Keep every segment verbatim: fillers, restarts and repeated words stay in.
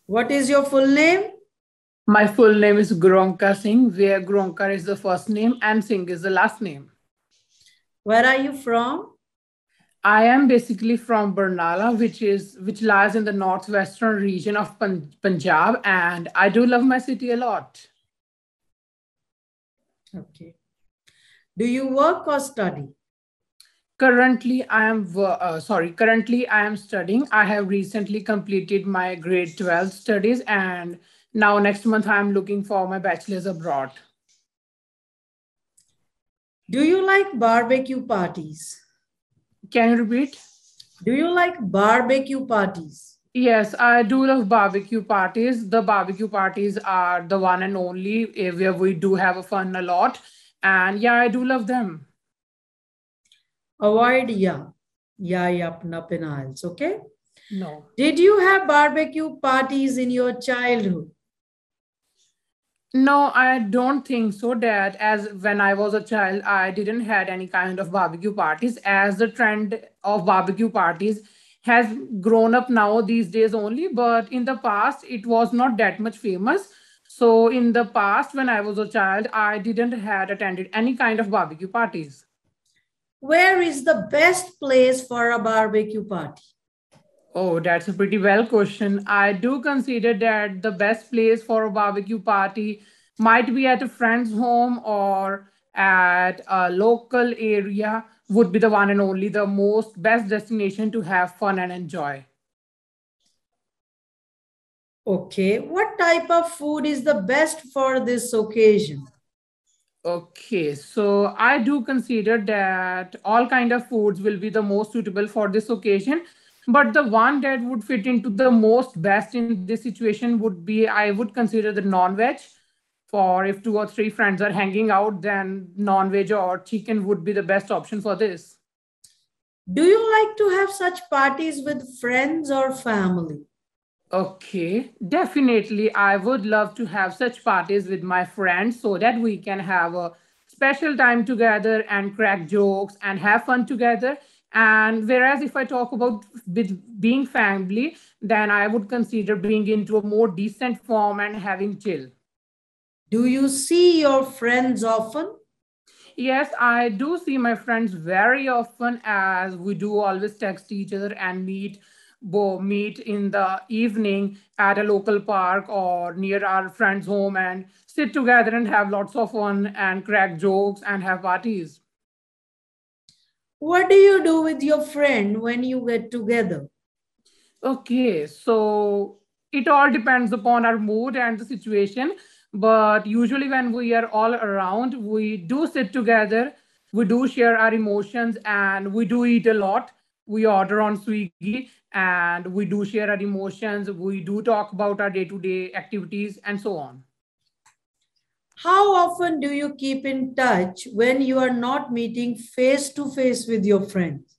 What is your full name? My full name is Gronka Singh, where Gronka is the first name and Singh is the last name. Where are you from? I am basically from Barnala, which is which lies in the northwestern region of Pun- Punjab, and I do love my city a lot. Okay. Do you work or study? Currently, I am wo- uh, sorry. Currently, I am studying. I have recently completed my grade twelve studies, and now next month I am looking for my bachelor's abroad. Do you like barbecue parties? Can you repeat? Do you like barbecue parties? Yes, I do love barbecue parties. The barbecue parties are the one and only eh, where we do have a fun a lot. And yeah, I do love them. Avoid yeah. Yeah, yapna penals, okay? No. Did you have barbecue parties in your childhood? No, I don't think so, Dad. As when I was a child, I didn't had any kind of barbecue parties. As the trend of barbecue parties has grown up now these days only, but in the past it was not that much famous. So in the past, when I was a child, I didn't had attended any kind of barbecue parties. Where is the best place for a barbecue party? Oh, that's a pretty well question. I do consider that the best place for a barbecue party might be at a friend's home or at a local area would be the one and only the most best destination to have fun and enjoy. Okay. What type of food is the best for this occasion? Okay, so I do consider that all kind of foods will be the most suitable for this occasion, but the one that would fit into the most best in this situation would be I would consider the non-veg. For if two or three friends are hanging out, then non-veg or chicken would be the best option for this. Do you like to have such parties with friends or family? Okay, definitely. I would love to have such parties with my friends so that we can have a special time together and crack jokes and have fun together. And whereas if I talk about with being family, then I would consider being into a more decent form and having chill. Do you see your friends often? Yes, I do see my friends very often as we do always text each other and meet bo meet in the evening at a local park or near our friend's home and sit together and have lots of fun and crack jokes and have parties. What do you do with your friend when you get together? Okay, so it all depends upon our mood and the situation. But usually, when we are all around, we do sit together, we do share our emotions, and we do eat a lot. We order on Swiggy and we do share our emotions. We do talk about our day to day activities and so on. How often do you keep in touch when you are not meeting face to face with your friends?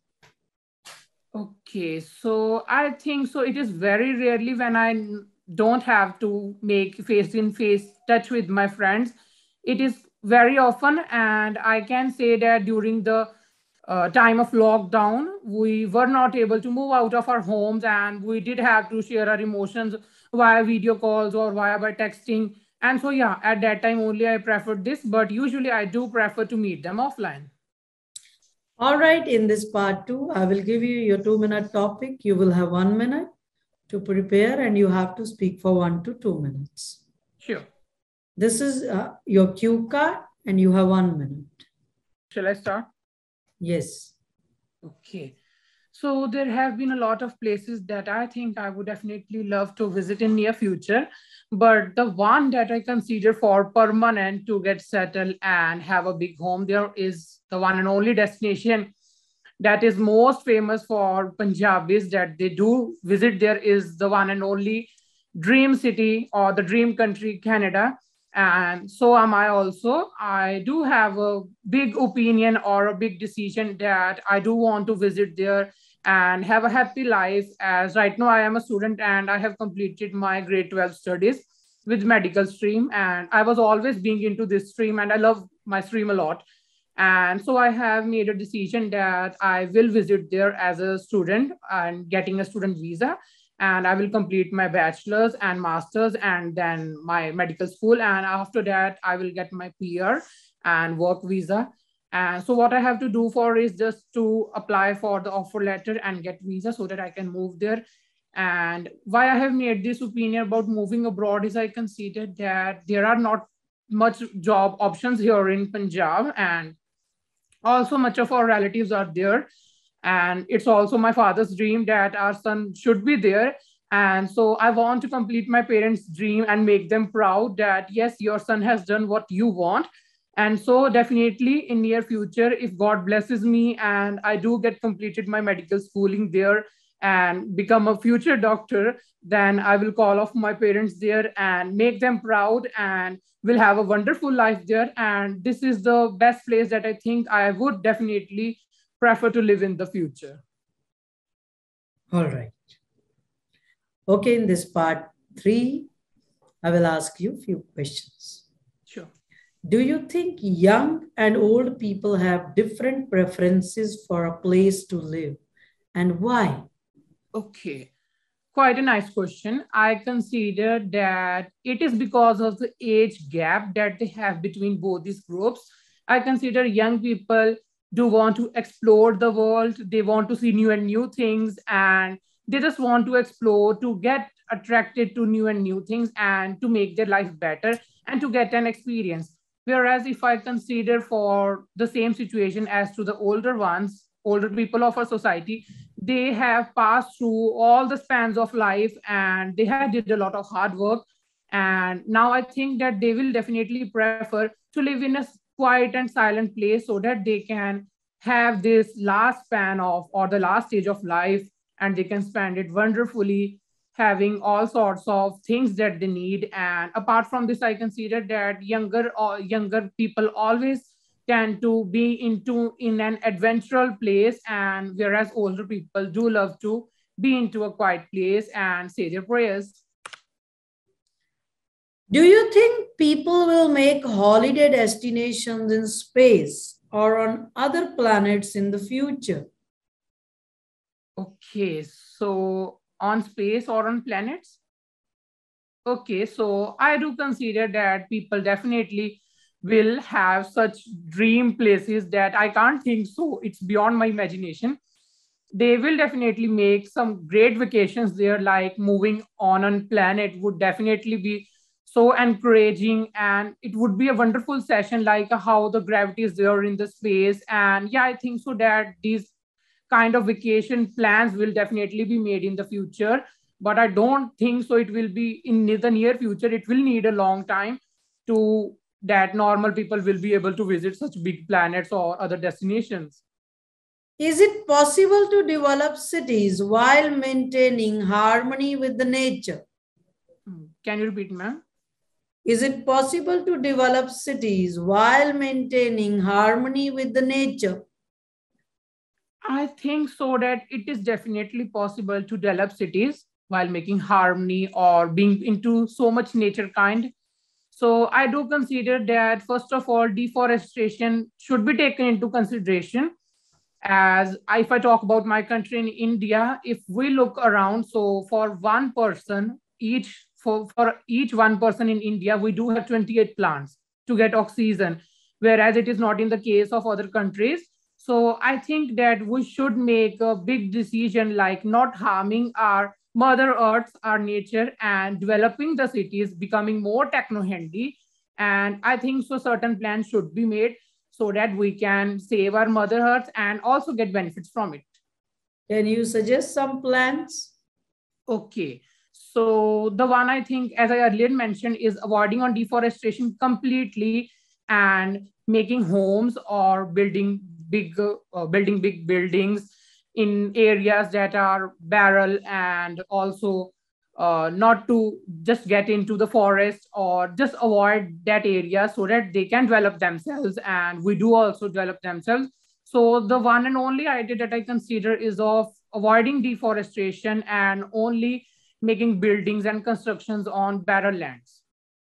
Okay, so I think so. It is very rarely when I n- don't have to make face in face touch with my friends. It is very often, and I can say that during the uh, time of lockdown, we were not able to move out of our homes, and we did have to share our emotions via video calls or via by texting. And so, yeah, at that time only I preferred this, but usually I do prefer to meet them offline. All right, in this part two, I will give you your two minute topic. You will have one minute to prepare and you have to speak for one to two minutes. Sure. This is uh, your cue card and you have one minute. Shall I start? Yes. Okay. So there have been a lot of places that I think I would definitely love to visit in near future, but the one that I consider for permanent to get settled and have a big home there is the one and only destination that is most famous for Punjabis that they do visit there is the one and only dream city or the dream country, Canada. And so am I also. I do have a big opinion or a big decision that I do want to visit there and have a happy life. As right now, I am a student and I have completed my grade twelve studies with medical stream. And I was always being into this stream and I love my stream a lot. And so I have made a decision that I will visit there as a student and getting a student visa. and I will complete my bachelor's and master's and then my medical school. And after that, I will get my P R and work visa. And so what I have to do for is just to apply for the offer letter and get visa so that I can move there. And why I have made this opinion about moving abroad is I considered that there are not much job options here in Punjab, and also much of our relatives are there, and it's also my father's dream that our son should be there. And so I want to complete my parents' dream and make them proud that yes, your son has done what you want. And so definitely in near future, if God blesses me and I do get completed my medical schooling there and become a future doctor, then I will call off my parents there and make them proud, and will have a wonderful life there. And this is the best place that I think I would definitely prefer to live in the future. All right. Okay, in this part three, I will ask you a few questions. Sure. Do you think young and old people have different preferences for a place to live, and why? Okay, quite a nice question. I consider that it is because of the age gap that they have between both these groups. I consider young people do want to explore the world, they want to see new and new things, and they just want to explore, to get attracted to new and new things, and to make their life better and to get an experience. Whereas if I consider for the same situation as to the older ones, older people of our society, they have passed through all the spans of life and they have did a lot of hard work. And now I think that they will definitely prefer to live in a quiet and silent place so that they can have this last span of or the last stage of life, and they can spend it wonderfully, having all sorts of things that they need. And apart from this, I consider that younger or younger people always tend to be into in an adventurous place, and whereas older people do love to be into a quiet place and say their prayers. Do you think people will make holiday destinations in space or on other planets in the future? Okay, so on space or on planets? Okay, so I do consider that people definitely will have such dream places that I can't think so. It's beyond my imagination. They will definitely make some great vacations there, like moving on a planet would definitely be so encouraging, and it would be a wonderful session, like how the gravity is there in the space. And yeah, I think so that these kind of vacation plans will definitely be made in the future, but I don't think so it will be in the near future. It will need a long time to that normal people will be able to visit such big planets or other destinations. Is it possible to develop cities while maintaining harmony with the nature? Can you repeat, ma'am? Is it possible to develop cities while maintaining harmony with the nature? I think so that it is definitely possible to develop cities while making harmony or being into so much nature kind. So I do consider that first of all, deforestation should be taken into consideration. As if I talk about my country in India, if we look around, so for one person, each for, for each one person in India, we do have twenty-eight plants to get oxygen, whereas it is not in the case of other countries. So I think that we should make a big decision like not harming our Mother Earth, our nature, and developing the cities, becoming more techno-handy. And I think so certain plans should be made so that we can save our Mother Earth and also get benefits from it. Can you suggest some plans? Okay. So the one I think, as I earlier mentioned, is avoiding on deforestation completely and making homes or building big uh, building big buildings in areas that are barren, and also uh, not to just get into the forest or just avoid that area so that they can develop themselves and we do also develop themselves. So the one and only idea that I consider is of avoiding deforestation and only making buildings and constructions on barren lands.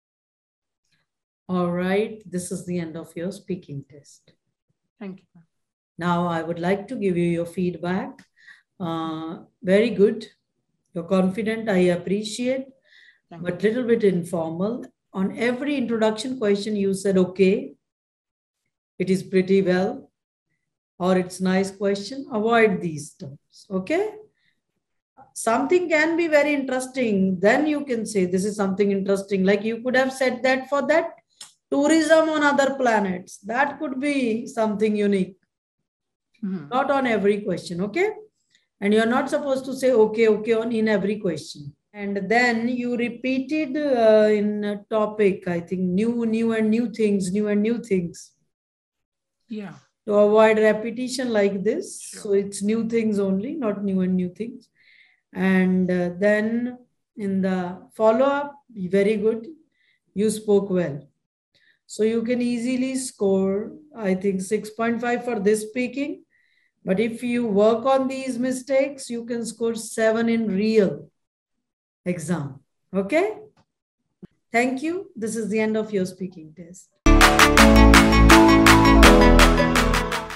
All right, this is the end of your speaking test. Thank you. Now I would like to give you your feedback. Uh, very good. You're confident, I appreciate, but little bit informal. On every introduction question, you said, okay, it is pretty well, or it's nice question. Avoid these terms, okay? Something can be very interesting. Then you can say, this is something interesting. Like you could have said that for that tourism on other planets. That could be something unique. Mm-hmm. Not on every question, okay? And you're not supposed to say, okay, okay, on in every question. And then you repeated uh, in a topic, I think, new, new and new things, new and new things. Yeah. To avoid repetition like this. Sure. So it's new things only, not new and new things. And uh, then in the follow-up, very good. You spoke well. So you can easily score, I think, six point five for this speaking. But if you work on these mistakes, you can score seven in real exam. Okay? Thank you. This is the end of your speaking test.